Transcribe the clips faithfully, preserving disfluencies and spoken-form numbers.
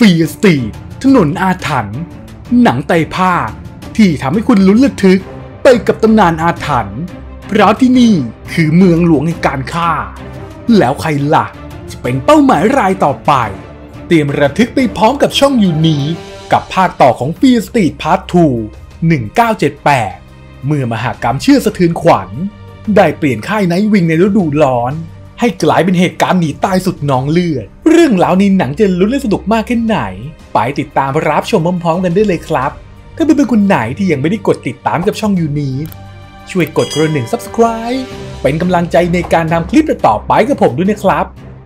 ฟีสตรีทถนนอาถรรพ์หนังไตรภาคที่ทำให้คุณลุ้นระทึกไปกับตำนานอาถรรพ์เพราะที่นี่คือเมืองหลวงแห่งการฆ่าแล้วใครล่ะจะเป็นเป้าหมายรายต่อไปเตรียมระทึกไปพร้อมกับช่องยูนี้กับภาคต่อของฟีสตรีทพาร์ทสอง หนึ่งเก้าเจ็ดแปดเมื่อมหากรรมเชื่อสะเทือนขวัญได้เปลี่ยนค่ายไนท์วิงในฤดูร้อนให้กลายเป็นเหตุการณ์หนีตายสุดนองเลือดเรื่องราวในหนังจะลุ้นและสนุกมากแค่ไหนไปติดตามรับชมพร้อมๆกันได้เลยครับถ้าเป็นคนไหนที่ยังไม่ได้กดติดตามกับช่องยูนี้ช่วยกดกระดิ่ง ซับสไครบ์ เป็นกำลังใจในการทำคลิปต่อไปกับผมด้วยนะครับ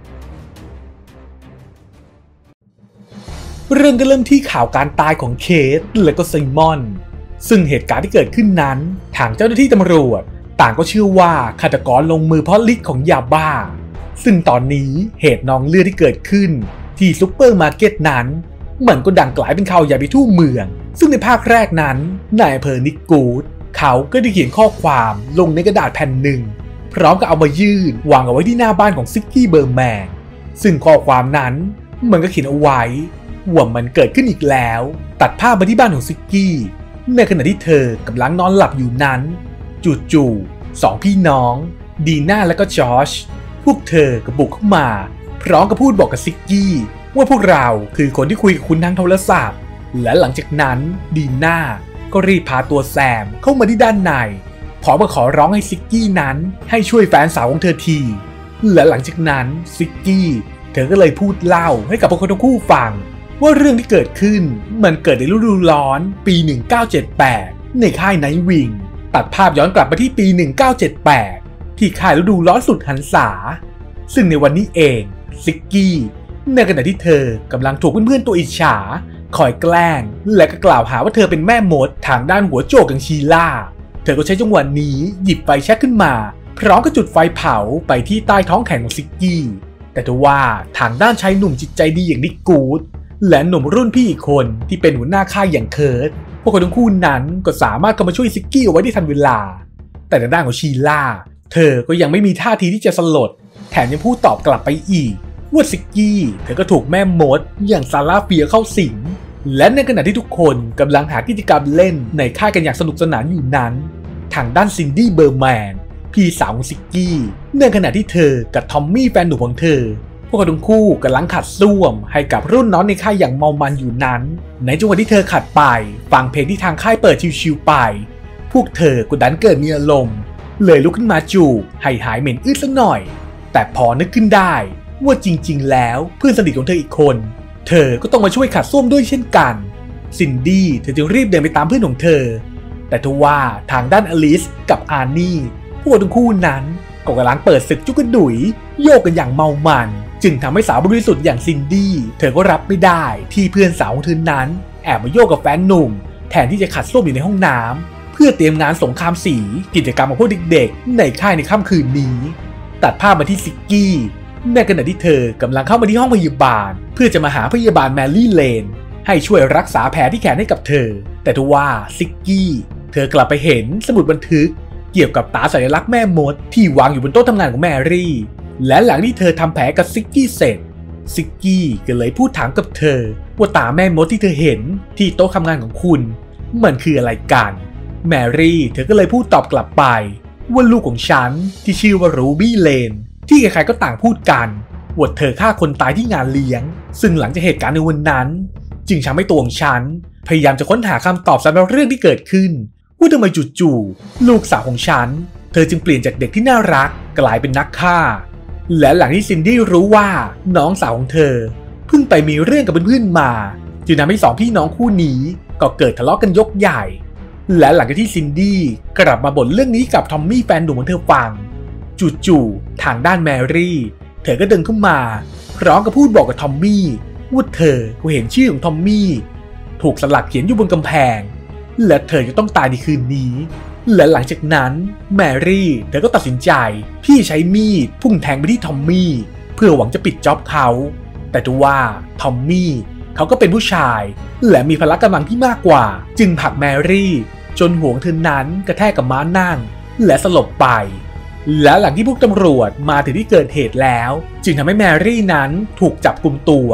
เรื่องก็เริ่มที่ข่าวการตายของเคทและก็ไซมอนซึ่งเหตุการณ์ที่เกิดขึ้นนั้นทางเจ้าหน้าที่ตำรวจต่างก็เชื่อว่าฆาตกรลงมือเพราะฤทธิ์ของยาบ้าซึ่งตอนนี้เหตุนองเลือดที่เกิดขึ้นที่ซุปเปอร์มาร์เก็ตนั้นมันก็ดังกลายเป็นข่าวใหญ่ไปทั่วเมืองซึ่งในภาคแรกนั้นนายอำเภอนิกกูดเขาก็ได้เขียนข้อความลงในกระดาษแผ่นหนึ่งพร้อมกับเอามายื่นวางเอาไว้ที่หน้าบ้านของซิกกี้เบอร์แมนซึ่งข้อความนั้นมันก็เขียนเอาไว้ว่ามันเกิดขึ้นอีกแล้วตัดภาพมาที่บ้านของซิกกี้ในขณะที่เธอกำลังนอนหลับอยู่นั้นจู่ๆสองพี่น้องดีน่าและก็จอชพวกเธอก็บุกเข้ามาพร้อมกับพูดบอกกับซิกกี้ว่าพวกเราคือคนที่คุยกับคุณทางโทรศัพท์และหลังจากนั้นดีน่าก็รีบพาตัวแซมเข้ามาที่ด้านในพร้อมกับขอร้องให้ซิกกี้นั้นให้ช่วยแฟนสาวของเธอทีและหลังจากนั้นซิกกี้เธอก็เลยพูดเล่าให้กับพวกเขาทั้งคู่ฟังว่าเรื่องที่เกิดขึ้นมันเกิดในฤดูร้อนปีหนึ่งเก้าเจ็ดแปดในค่ายไนท์วิงตัดภาพย้อนกลับไปที่ปีหนึ่งเก้าเจ็ดแปดที่ค่ายฤดูร้อนสุดหันษาซึ่งในวันนี้เองซิกกี้ในขณะที่เธอกำลังถูกเพื่อนๆตัวอิจฉาคอยแกล้งและก็กล่าวหาว่าเธอเป็นแม่มดทางด้านหัวโจกอย่างชีล่าเธอก็ใช้จังหวะนี้หยิบไฟแช็กขึ้นมาพร้อมกับจุดไฟเผาไปที่ใต้ท้องแขนของซิกกี้แต่ทว่าทางด้านชายหนุ่มจิตใจดีอย่างนิกกูดและหนุ่มรุ่นพี่อีกคนที่เป็นหัวหน้าค่ายอย่างเคิร์ตพวกเขาทั้งคู่นั้นก็สามารถเข้ามาช่วยซิกกี้เอาไว้ได้ทันเวลาแต่ทางด้านของชีล่าเธอก็ยังไม่มีท่าทีที่จะสลดแถมยังพูดตอบกลับไปอีกว่าซิกกี้เธอก็ถูกแม่มดอย่างซาร่าเฟียเข้าสิงและในขณะที่ทุกคนกำลังหากิจกรรมเล่นในค่ายกันอย่างสนุกสนานอยู่นั้นทางด้านซินดี้เบอร์แมนพี่สาวของซิกกี้ในขณะที่เธอกับทอมมี่แฟนหนุ่มของเธอพวกเขาทั้งคู่กำลังขัดส้วมให้กับรุ่นน้องในค่ายอย่างเมามันอยู่นั้นในจังหวะที่เธอขัดไปฟังเพลงที่ทางค่ายเปิดชิวๆไปพวกเธอก็ดันเกิดมีอารมณ์เลยลุกขึ้นมาจูบให้หายเหม็นอึดสักหน่อยแต่พอนึกขึ้นได้ว่าจริงๆแล้วเพื่อนสนิทของเธออีกคนเธอก็ต้องมาช่วยขัดส้วมด้วยเช่นกันซินดี้เธอจึงรีบเดินไปตามเพื่อนของเธอแต่ทว่าทางด้านอลิสกับอาร์นี่พวกทั้งคู่นั้นก็กำลังเปิดศึกจุกกระดุยโยกกันอย่างเมามันจึงทำให้สาวบริสุทธิ์อย่างซินดี้เธอก็รับไม่ได้ที่เพื่อนสาวของเธอนั้นแอบมาโยกกับแฟนหนุ่มแทนที่จะขัดส้วมอยู่ในห้องน้ำเพื่อเตรียมงานสงครามสีกิจกรรมของพวกเด็กๆในค่ายในค่ำคืนนี้ตัดภาพมาที่ซิกกี้ในขณะที่เธอกำลังเข้ามาที่ห้องพยาบาลเพื่อจะมาหาพยาบาลแมรี่เลนให้ช่วยรักษาแผลที่แขนให้กับเธอแต่ทว่าซิกกี้เธอกลับไปเห็นสมุดบันทึกเกี่ยวกับตาสัญลักษณ์แม่มดที่วางอยู่บนโต๊ะทำงานของแมรี่และหลังที่เธอทำแผลกับซิกกี้เสร็จซิกกี้ก็เลยพูดถามกับเธอว่าตาแม่มดที่เธอเห็นที่โต๊ะทำงานของคุณมันคืออะไรกันแมรี่เธอก็เลยพูดตอบกลับไปว่าลูกของฉันที่ชื่อว่ารูบี้เลนที่ใครๆก็ต่างพูดกันว่าเธอฆ่าคนตายที่งานเลี้ยงซึ่งหลังจากเหตุการณ์ในวันนั้นจึงทำให้ตัวของฉันพยายามจะค้นหาคำตอบสำหรับเรื่องที่เกิดขึ้นว่าทำไมจู่ๆลูกสาวของฉันเธอจึงเปลี่ยนจากเด็กที่น่ารักกลายเป็นนักฆ่าและหลังที่ซินดี้รู้ว่าน้องสาวของเธอเพิ่งไปมีเรื่องกับเพื่อนๆมาจึงทำให้สองพี่น้องคู่นี้ก็เกิดทะเลาะกันยกใหญ่และหลังจากที่ซินดี้กลับมาบ่นเรื่องนี้กับทอมมี่แฟนหนุ่มของเธอฟังจู่ๆทางด้านแมรี่เธอก็เดินเข้ามาพร้อมกับพูดบอกกับทอมมี่ว่าเธอก็เห็นชื่อของทอมมี่ถูกสลักเขียนอยู่บนกำแพงและเธอจะต้องตายในคืนนี้และหลังจากนั้นแมรี่เธอก็ตัดสินใจที่ใช้มีดพุ่งแทงไปที่ทอมมี่เพื่อหวังจะปิดจ็อบเขาแต่ทว่าทอมมี่เขาก็เป็นผู้ชายและมีพละกำลังที่มากกว่าจึงผลักแมรี่จนหัวเธอนั้นกระแทกกับม้านั่งและสลบไปและหลังที่พวกตำรวจมาถึงที่เกิดเหตุแล้วจึงทำให้แมรี่นั้นถูกจับกุมตัวพ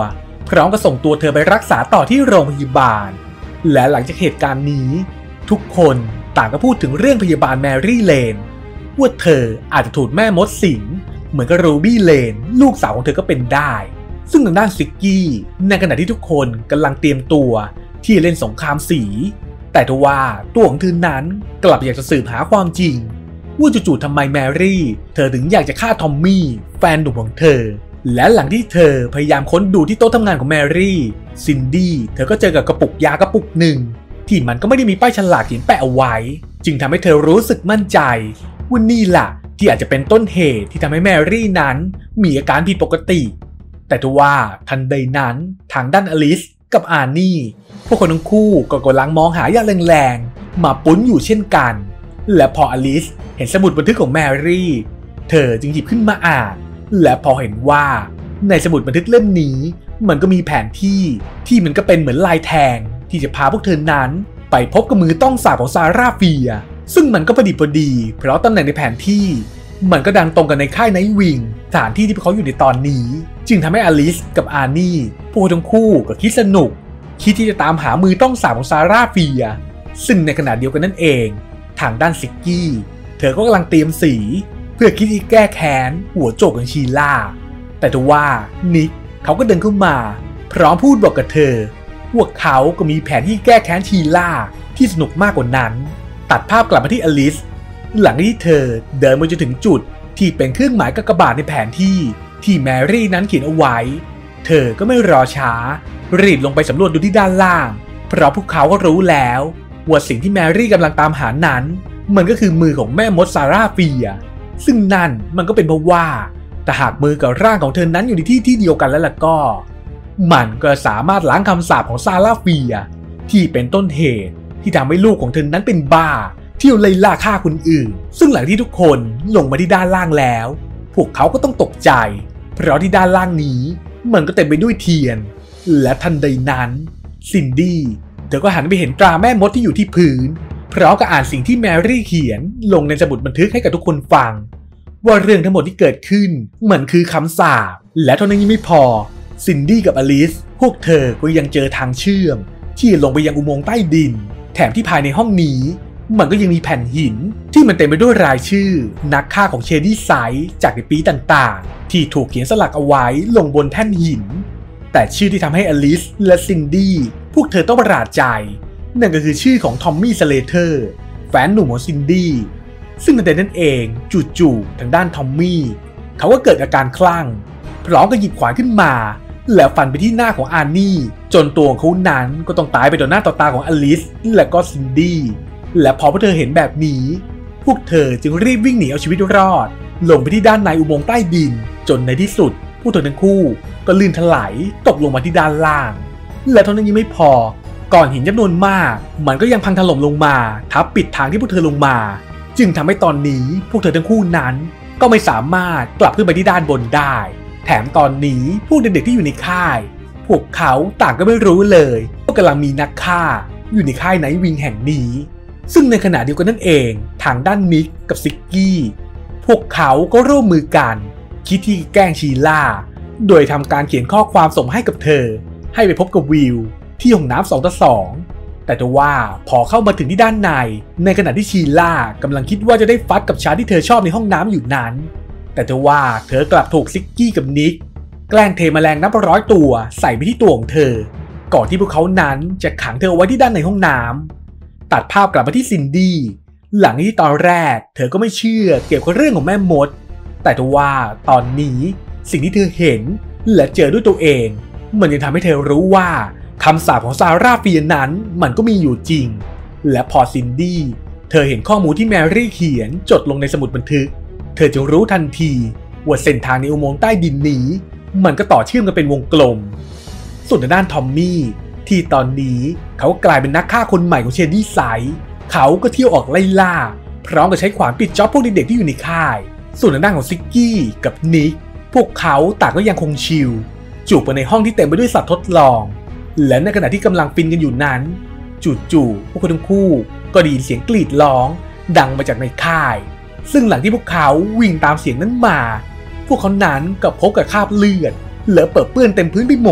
พร้อมกับส่งตัวเธอไปรักษาต่อที่โรงพยาบาลและหลังจากเหตุการณ์นี้ทุกคนต่างก็พูดถึงเรื่องพยาบาลแมรี่เลนว่าเธออาจจะถูกแม่มดสิงเหมือนกับรูบี้เลนลูกสาวของเธอก็เป็นได้ซึ่งทางด้านซิกกี้ในขณะที่ทุกคนกำลังเตรียมตัวที่จะเล่นสงครามสีแต่ทว่าตัวของเธอนั้นกลับอยากจะสืบหาความจริงว่าจู่ๆทำไมแมรี่เธอถึงอยากจะฆ่าทอมมี่แฟนหนุ่มของเธอและหลังที่เธอพยายามค้นดูที่โต๊ะทำงานของแมรี่ซินดี้เธอก็เจอกับกระปุกยากระปุกหนึ่งที่มันก็ไม่ได้มีป้ายฉลากเขียนแปะเอาไว้จึงทำให้เธอรู้สึกมั่นใจว่านี่แหละที่อาจจะเป็นต้นเหตุที่ทำให้แมรี่นั้นมีอาการผิดปกติแต่ทว่าทันใดนั้นทางด้านอลิสกับอาร์นี่พวกคนทั้งคู่ก็กำลังมองหาอย่างแรงๆมาปุ้นอยู่เช่นกันและพออลิสเห็นสมุดบันทึกของแมรี่เธอจึงหยิบขึ้นมาอ่านและพอเห็นว่าในสมุดบันทึกเล่มนี้มันก็มีแผนที่ที่มันก็เป็นเหมือนลายแทงที่จะพาพวกเธอนั้นไปพบกับมือต้องสาบของซาร่าเฟียซึ่งมันก็พอดีพอดีเพราะตำแหน่งในแผนที่มันก็ดันตรงกันในค่ายไนท์วิงสถานที่ที่พวกเขาอยู่ในตอนนี้จึงทำให้อลิสกับอาร์นี่พวกทั้งคู่ก็คิดสนุกคิดที่จะตามหามือต้องสาบของซาร่าเฟียซึ่งในขณะเดียวกันนั่นเองทางด้านซิกกี้เธอก็กำลังเตรียมสีเพื่อคิดที่แก้แค้นหัวโจกของชีล่าแต่ทว่านิกเขาก็เดินเข้ามาพร้อมพูดบอกกับเธอว่าเขาก็มีแผนที่แก้แค้นชีล่าที่สนุกมากกว่านั้นตัดภาพกลับมาที่อลิสหลังที่เธอเดินมาจนถึงจุดที่เป็นเครื่องหมายกากบาทในแผนที่ที่แมรี่นั้นเขียนเอาไว้เธอก็ไม่รอช้ารีบลงไปสำรวจดูที่ด้านล่างเพราะพวกเขาก็รู้แล้วว่าสิ่งที่แมรี่กำลังตามหานั้นมันก็คือมือของแม่มดซาร่าเฟียซึ่งนั่นมันก็เป็นเพราะว่าแต่หากมือกับร่างของเธอนั้นอยู่ในที่ที่เดียวกันแล้วล่ะก็มันก็สามารถล้างคำสาปของซาร่าเฟียที่เป็นต้นเหตุที่ทำให้ลูกของเธอนั้นเป็นบ้าที่ไล่ล่าฆ่าคนอื่นซึ่งหลังที่ทุกคนลงมาที่ด้านล่างแล้วพวกเขาก็ต้องตกใจเพราะที่ด้านล่างนี้มันก็เต็มไปด้วยเทียนและทันใดนั้นซินดี้เธอก็หันไปเห็นตราแม่มดที่อยู่ที่พื้นพร้อมกับอ่านสิ่งที่แมรี่เขียนลงในสมุดบันทึกให้กับทุกคนฟังว่าเรื่องทั้งหมดที่เกิดขึ้นมันคือคำสาปและเท่านั้นยังไม่พอซินดี้กับอลิสพวกเธอก็ยังเจอทางเชื่อมที่ลงไปยังอุโมงค์ใต้ดินแถมที่ภายในห้องนี้มันก็ยังมีแผ่นหินที่มันเต็มไปด้วยรายชื่อนักฆ่าของเชดี้ไซส์จากในปีต่างๆที่ถูกเขียนสลักเอาไว้ลงบนแท่นหินแต่ชื่อที่ทำให้อลิสและซินดี้พวกเธอต้องประหลาดใจนั่นก็คือชื่อของทอมมี่สเลเทอร์แฟนหนุ่มของซินดี้ซึ่งในนั้นเองจู่ๆทางด้านทอมมี่เขาก็เกิดอาการคลั่งพร้อมกับหยิบขวานขึ้นมาแล้วฟันไปที่หน้าของอาร์นี่จนตัวของเขานั้นก็ต้องตายไปต่อหน้าต่อตาของอลิสและก็ซินดี้และพอพวกเธอเห็นแบบนี้พวกเธอจึงรีบวิ่งหนีเอาชีวิตรอดลงไปที่ด้านในอุโมงค์ใต้ดินจนในที่สุดพวกเธอทั้งคู่ก็ลื่นถลายตกลงมาที่ด้านล่างและเท่านั้นยังไม่พอก้อนหินจำนวนมากมันก็ยังพังถล่มลงมาทับปิดทางที่พวกเธอลงมาจึงทำให้ตอนนี้พวกเธอทั้งคู่นั้นก็ไม่สามารถกลับขึ้นไปที่ด้านบนได้แถมตอนนี้พวกเด็กๆที่อยู่ในค่ายพวกเขาต่างก็ไม่รู้เลยว่ากำลังมีนักฆ่าอยู่ในค่ายไนท์วิงแห่งนี้ซึ่งในขณะเดียวกันนั่นเองทางด้านนิกกับซิกกี้พวกเขาก็ร่วมมือกันคิดที่แกล้งชีล่าโดยทำการเขียนข้อความส่งให้กับเธอให้ไปพบกับวิลที่ห้องน้ำสองต่อสองแต่ทว่าพอเข้ามาถึงที่ด้านในในขณะที่ชีล่ากำลังคิดว่าจะได้ฟัดกับชายที่เธอชอบในห้องน้ำอยู่นั้นแต่ทว่าเธอกลับถูกซิกกี้กับนิกแกล้งเทแมลงนับร้อยตัวใส่ไปที่ตัวของเธอก่อนที่พวกเขานั้นจะขังเธอเอาไว้ที่ด้านในห้องน้ำตัดภาพกลับมาที่ซินดี้หลังที่ตอนแรกเธอก็ไม่เชื่อเกี่ยวกับเรื่องของแม่มดแต่ทว่าตอนนี้สิ่งที่เธอเห็นและเจอด้วยตัวเองมันยังทำให้เธอรู้ว่าคำสาปของซาร่าเฟียนั้นมันก็มีอยู่จริงและพอซินดี้เธอเห็นข้อมูลที่แมรี่เขียนจดลงในสมุดบันทึกเธอจึงรู้ทันทีว่าเส้นทางในอุโมงค์ใต้ดินนี้มันก็ต่อเชื่อมกันเป็นวงกลมส่วนทางด้านทอมมี่ที่ตอนนี้เขากลายเป็นนักฆ่าคนใหม่ของเชดี้ไซส์เขาก็เที่ยวออกไล่ล่าพร้อมกับใช้ขวานปิดจ็อบพวกเด็กๆที่อยู่ในค่ายส่วนทางด้านของซิกกี้กับนิกพวกเขาต่างก็ยังคงชิลจูบไปในห้องที่เต็มไปด้วยสัตว์ทดลองและในขณะที่กำลังฟินกันอยู่นั้นจู่ๆพวกเขาทั้งคู่ก็ได้ยินเสียงกรีดร้องดังมาจากในค่ายซึ่งหลังที่พวกเขาวิ่งตามเสียงนั้นมาพวกเขานั้นก็พบกับคราบเลือดเหลือเปื้อนเต็มพื้นไปหมด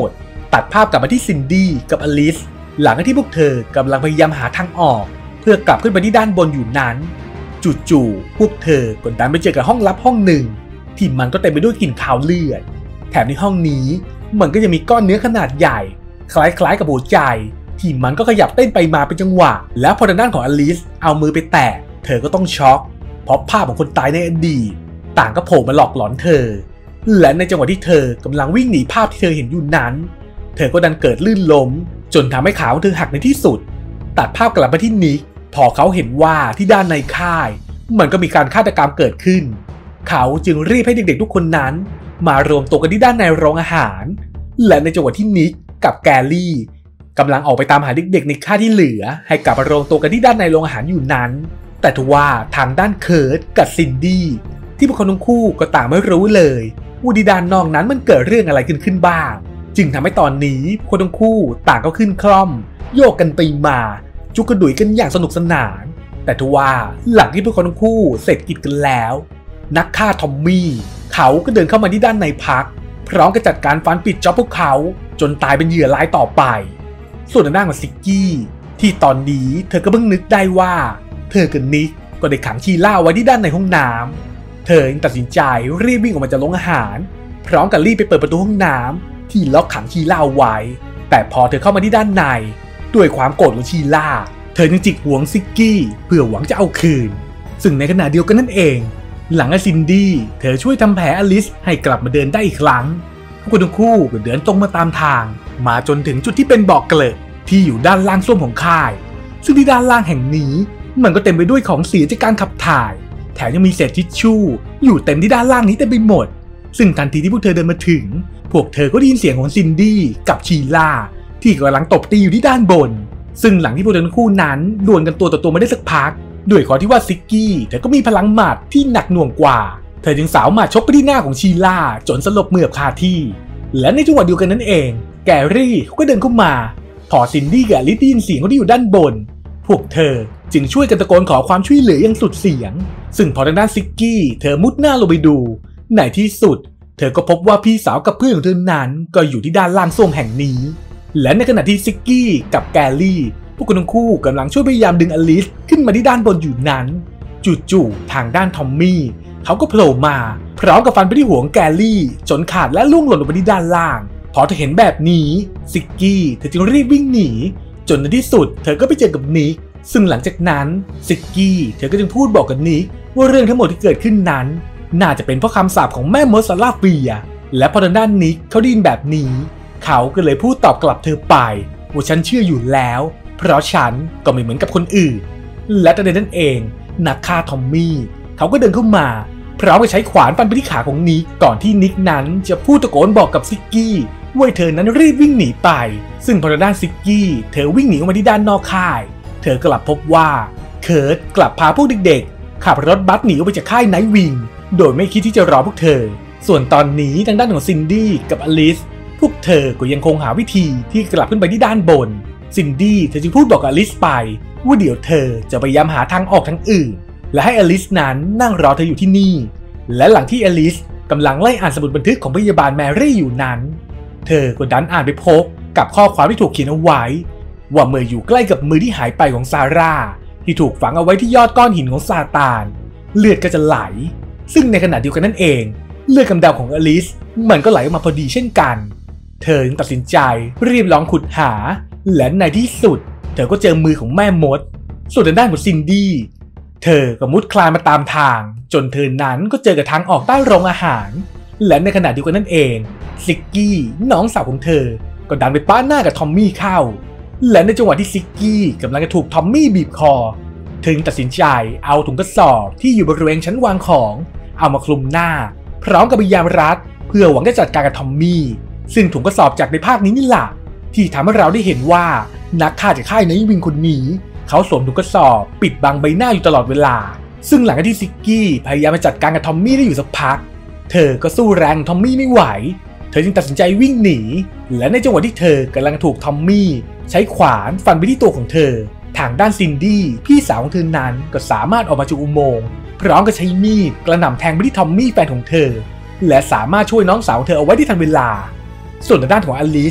ตัดภาพกลับมาที่ซินดี้กับอลิสหลังจากที่พวกเธอกำลังพยายามหาทางออกเพื่อกลับขึ้นไปที่ด้านบนอยู่นั้นจู่ๆพวกเธอกดดันไปเจอกับห้องลับห้องหนึ่งที่มันก็เต็มไปด้วยกลิ่นคาวเลือดแถมในห้องนี้มันก็ยังมีก้อนเนื้อขนาดใหญ่คล้ายๆกับหัวใจที่มันก็ขยับเต้นไปมาเป็นจังหวะแล้วพอทางด้านของอลิสเอามือไปแตะเธอก็ต้องช็อกเพราะภาพของคนตายในอดีตต่างก็โผล่มาหลอกหลอนเธอและในจังหวะที่เธอกำลังวิ่งหนีภาพที่เธอเห็นอยู่นั้นเธอก็ดันเกิดลื่นล้มจนทำให้ขาของเธอหักในที่สุดตัดภาพกลับมาที่นิกพอเขาเห็นว่าที่ด้านในค่ายมันก็มีการฆาตกรรมเกิดขึ้นเขาจึงรีบให้เด็กๆทุกคนนั้นมารวมตัวกันที่ด้านในโรงอาหารและในจังหวะที่นิกกับแกลลี่กำลังออกไปตามหาเด็กๆในค่ายที่เหลือให้กลับมารวมตัวกันที่ด้านในโรงอาหารอยู่นั้นแต่ทว่าทางด้านเคิร์ตกับซินดี้ที่พวกเขาทั้งคู่ก็ต่างไม่รู้เลยว่าที่ด้านนอกนั้นมันเกิดเรื่องอะไรขึ้นขึ้นบ้างจึงทำให้ตอนนี้คนทั้งคู่ต่างก็ขึ้นคล่อมโยกกันไปมาจุกกระดุยกันอย่างสนุกสนานแต่ทว่าหลังที่พวกเขาทั้งคู่เสร็จกิจกันแล้วนักฆ่าทอมมี่เขาก็เดินเข้ามาที่ด้านในพักพร้อมกับจัดการฟันปิดจ็อบพวกเขาจนตายเป็นเหยื่อรายต่อไปส่วนทางด้านของซิกกี้ที่ตอนนี้เธอก็เพิ่งนึกได้ว่าเธอกับนิกก็ได้ขังชีล่าไว้ที่ด้านในห้องน้ำเธอตัดสินใจรีบวิ่งออกมาจากโรงอาหารพร้อมกับรีบไปเปิดประตูห้องน้ำที่ล็อกขังชีล่าไว้แต่พอเธอเข้ามาที่ด้านในด้วยความโกรธของชีล่าเธอยังจิกหวงซิกกี้เพื่อหวังจะเอาคืนซึ่งในขณะเดียวกันนั่นเองหลังจากซินดี้เธอช่วยทำแผลอลิสให้กลับมาเดินได้อีกครั้งพวกทั้งคู่ก็เดินตรงมาตามทางมาจนถึงจุดที่เป็นบ่อเกลอะที่อยู่ด้านล่างส้วมของค่ายซึ่งที่ด้านล่างแห่งนี้มันก็เต็มไปด้วยของเสียจากการขับถ่ายแถมยังมีเศษทิชชู่อยู่เต็มที่ด้านล่างนี้เต็มไปหมดซึ่งทันทีที่พวกเธอเดินมาถึงพวกเธอก็ได้ยินเสียงของซินดี้กับชีล่าที่กำลังตบตีอยู่ที่ด้านบนซึ่งหลังที่พวกเธอทั้งคู่นั้นดวลกันตัวต่อตัวมาได้สักพักด้วยความที่ว่าซิกกี้เธอก็มีพลังหมัดที่หนักหน่วงกว่าเธอจึงสาวหมัดชกไปที่หน้าของชีล่าจนสลบเหมือบคาที่และในจังหวะเดียวกันนั้นเองแกรี่เขาก็เดินเข้ามาพอซินดี้กับอลิสได้ยินเสียงเขาที่อยู่ด้านบนพวกเธอจึงช่วยกันตะโกนขอความช่วยเหลืออย่างสุดเสียงซึ่งพอทางด้านซิกกี้เธอมุดหน้าลงไปดูในที่สุดเธอก็พบว่าพี่สาวกับเพื่อนของเธอนั้นก็อยู่ที่ด้านล่างส้วมแห่งนี้และในขณะที่ซิกกี้กับแกรี่พวกคนทั้งคู่กำลังช่วยพยายามดึงอลิสขึ้นมาที่ด้านบนอยู่นั้นจู่ๆทางด้านทอมมี่เขาก็โผล่มาพร้อมกับฟันไปที่หัวของแกรี่จนขาดและล่วงหล่นลงไปที่ด้านล่างพอเธอเห็นแบบนี้ซิกกี้เธอจึงรีบวิ่งหนีจนในที่สุดเธอก็ไปเจอกับนิกซึ่งหลังจากนั้นซิกกี้เธอก็จึงพูดบอกกับนิกว่าเรื่องทั้งหมดที่เกิดขึ้นนั้นน่าจะเป็นเพราะคำสาปของแม่มดซาลาเฟียและพอทางด้านนิกเขาได้ยินแบบนี้เขาก็เลยพูดตอบกลับเธอไปว่าฉันเชื่ออยู่แล้วเพราะฉันก็ไม่เหมือนกับคนอื่นและตอนนั้นเองนักฆ่าทอมมี่เขาก็เดินเข้ามาพร้อมกับใช้ขวานฟันไปที่ขาของนิกก่อนที่นิกนั้นจะพูดตะโกนบอกกับซิกกี้ว่าเธอนั้นรีบวิ่งหนีไปซึ่งพอด้านซิกกี้เธอวิ่งหนีออกมาที่ด้านนอกค่ายเธอกลับพบว่าเคิร์ตกลับพาพวกเด็กๆขับรถบัสหนีออกไปจากค่ายไนท์วิงโดยไม่คิดที่จะรอพวกเธอส่วนตอนนี้ทางด้านของซินดี้กับอลิสพวกเธอก็ยังคงหาวิธีที่กลับขึ้นไปที่ด้านบนซินดี้เธอจึงพูดบอกกับอลิสไปว่าเดี๋ยวเธอจะพยายามหาทางออกทางอื่นและให้อลิสนั้นนั่งรอเธออยู่ที่นี่และหลังที่อลิสกำลังไล่อ่านสมุดบันทึกของพยาบาลแมรี่อยู่นั้นเธอก็ดันอ่านไปพบกับข้อความที่ถูกเขียนเอาไว้ว่าเมื่ออยู่ใกล้กับมือที่หายไปของซาร่าที่ถูกฝังเอาไว้ที่ยอดก้อนหินของซาตานเลือดก็จะไหลซึ่งในขณะเดียวกันนั่นเองเลือดกำเดาของอลิสมันก็ไหลออกมาพอดีเช่นกันเธอจึงตัดสินใจรีบลองขุดหาและในที่สุดเธอก็เจอมือของแม่มดส่วนทางด้านของซินดี้เธอก็มุดคลานมาตามทางจนเธอนั้นก็เจอกับทางออกใต้โรงอาหารและในขณะเดียวกันนั่นเองซิกกี้น้องสาวของเธอก็ดันไปป้าหน้ากับทอมมี่เข้าและในจังหวะที่ซิกกี้กำลังจะถูกทอมมี่บีบคอเธอตัดสินใจเอาถุงกระสอบที่อยู่บริเวณชั้นวางของเอามาคลุมหน้าพร้อมกับพยายามรัดเพื่อหวังจะจัดการกับทอมมี่ซึ่งถุงกระสอบจากในภาคนี้นี่แหละที่ทำให้เราได้เห็นว่านักฆ่าจากค่ายไนท์วิงคนนี้เขาสวมถุงกระสอบปิดบังใบหน้าอยู่ตลอดเวลาซึ่งหลังจากที่ซิกกี้พยายามมาจัดการกับทอมมี่ได้อยู่สักพักเธอก็สู้แรงทอมมี่ไม่ไหวเธอจึงตัดสินใจวิ่งหนีและในจังหวะที่เธอกำลังถูกทอมมี่ใช้ขวานฟันไปที่ตัวของเธอทางด้านซินดี้พี่สาวของเธอนั้นก็สามารถออกมาจากอุโมงค์พร้อมกับใช้มีดกระหน่ำแทงไปที่ทอมมี่แฟนของเธอและสามารถช่วยน้องสาวของเธอเอาไว้ได้ทันเวลาส่วนทางด้านของอลิส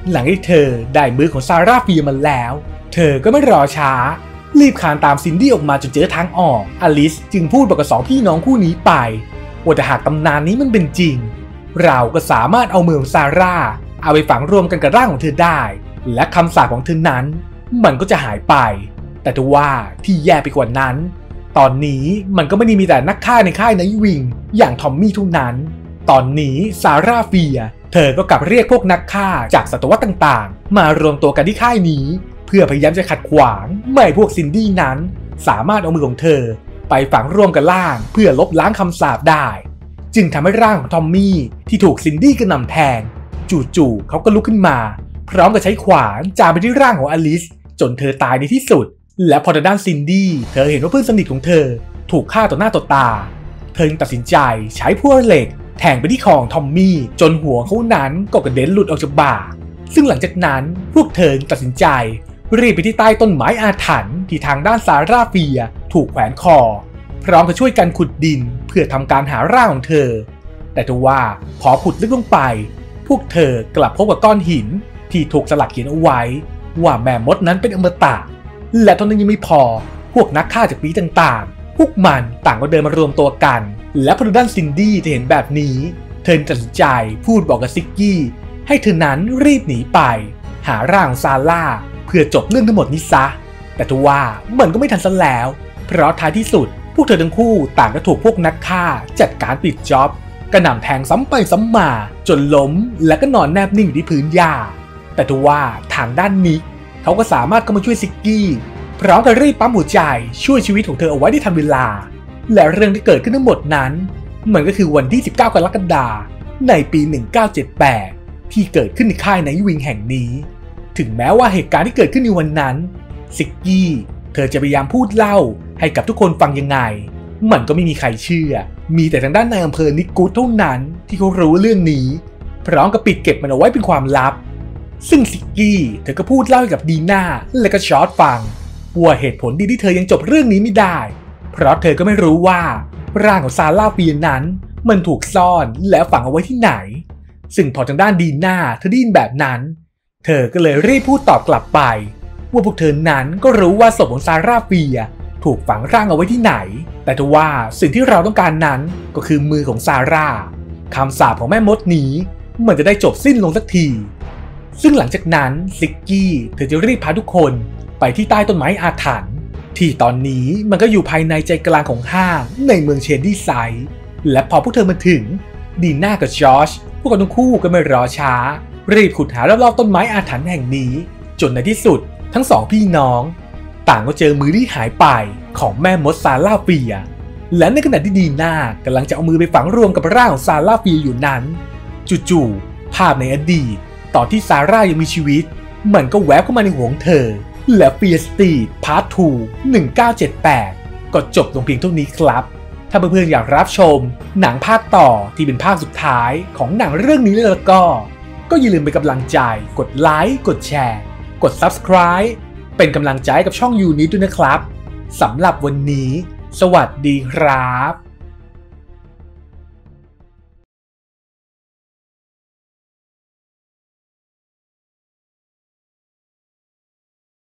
หลังที่เธอได้มือของซาร่าเฟียมาแล้วเธอก็ไม่รอช้ารีบคลานตามซินดี้ออกมาจนเจอทางออกอลิสจึงพูดบอกกับสองพี่น้องคู่นี้ไปว่าแต่หากตำนานนี้มันเป็นจริงเราก็สามารถเอามือของซาร่าเอาไปฝังรวมกันกับร่างของเธอได้และคำสาปของเธอนั้นมันก็จะหายไปแต่ทว่าที่แย่ไปกว่านั้นตอนนี้มันก็ไม่ได้มีแต่นักฆ่าในค่ายไนท์วิงอย่างทอมมี่เท่านั้นตอนนี้ซาร่าเฟียเธอก็กลับเรียกพวกนักฆ่าจากศตวรรษต่างๆมารวมตัวกันที่ค่ายนี้เพื่อพยายามจะขัดขวางไม่ให้พวกซินดี้นั้นสามารถเอามือของเธอไปฝังร่วมกับร่างเพื่อลบล้างคำสาปได้จึงทำให้ร่างของทอมมี่ที่ถูกซินดี้กระหน่ำแทงจู่ๆเขาก็ลุกขึ้นมาพร้อมกับใช้ขวานจามไปที่ร่างของอลิสจนเธอตายในที่สุดและพอทางด้านซินดี้เธอเห็นว่าเพื่อนสนิทของเธอถูกฆ่าต่อหน้าต่อตาเธอจึงตัดสินใจใช้พวกเหล็กแทงไปที่คอของทอมมี่จนหัวเขานั้นก็กระเด็นหลุดออกจากบ่าซึ่งหลังจากนั้นพวกเธอตัดสินใจรีบไปที่ใต้ต้นไม้อาถรรพ์ที่ทางด้านซาร่าเฟียถูกแขวนคอพร้อมกับช่วยกันขุดดินเพื่อทำการหาร่างของเธอแต่ทว่าพอขุดลึกลงไปพวกเธอกลับพบกับก้อนหินที่ถูกสลักเขียนเอาไว้ว่าแม่มดนั้นเป็นอมตะและเท่านั้นยังไม่พอพวกนักฆ่าจากปีต่างๆพวกมันต่างก็เดินมารวมตัวกันและพอด้านซินดี้จะเห็นแบบนี้เธอตัดสินใจพูดบอกกับซิกกี้ให้เธอนั้นรีบหนีไปหาร่างของซาร่าเพื่อจบเรื่องทั้งหมดนี้ซะแต่ทว่ามันก็ไม่ทันซะแล้วเพราะท้ายที่สุดพวกเธอทั้งคู่ต่างก็ถูกพวกนักฆ่าจัดการปิดจ็อบกระหน่ำแทงซ้ำไปซ้ำมาจนล้มและก็นอนแนบนิ่งอยู่ที่พื้นหญ้าแต่ทว่าทางด้านนิกเขาก็สามารถเข้ามาช่วยซิกกี้พร้อมกับรีบปั๊มหัวใจช่วยชีวิตของเธอเอาไว้ได้ทันเวลาและเรื่องที่เกิดขึ้นทั้งหมดนั้นมันก็คือวันที่สิบเก้ากรกฎาคมในปีหนึ่งเก้าเจ็ดแปดที่เกิดขึ้นในค่ายไนท์วิงแห่งนี้ถึงแม้ว่าเหตุการณ์ที่เกิดขึ้นในวันนั้นซิกกี้เธอจะพยายามพูดเล่าให้กับทุกคนฟังยังไงมันก็ไม่มีใครเชื่อมีแต่ทางด้านนายอำเภอนิกกูดเท่านั้นที่เขารู้เรื่องนี้พร้อมกับปิดเก็บมันเอาไว้เป็นความลับซึ่งซิกกี้เธอก็พูดเล่าให้กับดีน่าและก็ชอร์ตฟังว่าเหตุผลดีที่เธอยังจบเรื่องนี้ไม่ได้เพราะเธอก็ไม่รู้ว่าร่างของซาร่าเฟียนั้นมันถูกซ่อนและฝังเอาไว้ที่ไหนซึ่งพอทางด้านดีน่าเธอได้ยินแบบนั้นเธอก็เลยรีบพูดตอบกลับไปว่าพวกเธอนั้นก็รู้ว่าศพของซาร่าเฟียถูกฝังร่างเอาไว้ที่ไหนแต่ทว่าสิ่งที่เราต้องการนั้นก็คือมือของซาร่าคำสาปของแม่มดนี้มันจะได้จบสิ้นลงสักทีซึ่งหลังจากนั้นซิกกี้เธอจะรีบพาทุกคนไปที่ใต้ต้นไม้อาถรรพ์ที่ตอนนี้มันก็อยู่ภายในใจกลางของห้างในเมืองเชนดี้ไซด์และพอพวกเธอมาถึงดีน่ากับจอชพวกเขาทั้งคู่ก็ไม่รอช้ารีบขุดหารอบๆต้นไม้อาถรรพ์แห่งนี้จนในที่สุดทั้งสองพี่น้องต่างก็เจอมือที่หายไปของแม่มดซาร่าเฟียและในขณะที่ดีน่ากำลังจะเอามือไปฝังรวมกับร่างของซาร่าเฟียอยู่นั้นจู่ๆภาพในอดีตตอนที่ซาร่ายังมีชีวิตมันก็แวบเข้ามาในหัวของเธอและเฟียสตีดพาร์ททูหนึ่งเก้าเจ็ดแปดก็จบลงเพียงเท่านี้ครับถ้าเพื่อนๆอยากรับชมหนังภาคต่อที่เป็นภาคสุดท้ายของหนังเรื่องนี้แล้วก็ก็อย่าลืมเป็นกำลังใจกดไลค์กดแชร์กด ซับสไครบ์ เป็นกำลังใจกับช่องยูนิตด้วยนะครับสำหรับวันนี้สวัสดีครับ